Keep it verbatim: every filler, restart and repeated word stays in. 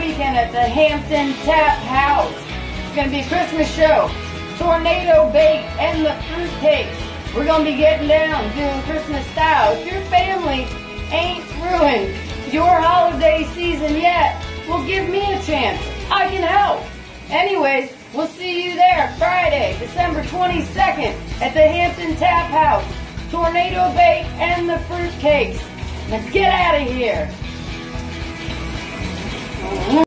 weekend at the Hampton Taphouse. It's going to be a Christmas show. Tornado Bake and the Fruitcakes. We're going to be getting down, doing Christmas style. If your family ain't ruined your holiday season yet, well, give me a chance. I can help. Anyways, we'll see you there Friday, December twenty-second at the Hampton Taphouse. Tornado Bake and the Fruitcakes. Let's get out of here.